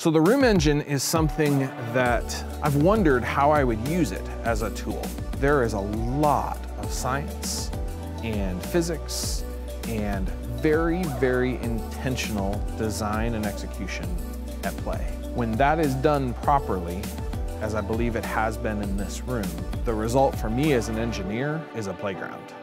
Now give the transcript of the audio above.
So the room engine is something that I've wondered how I would use it as a tool. There is a lot of science and physics and very, very intentional design and execution at play. When that is done properly, as I believe it has been in this room, the result for me as an engineer is a playground.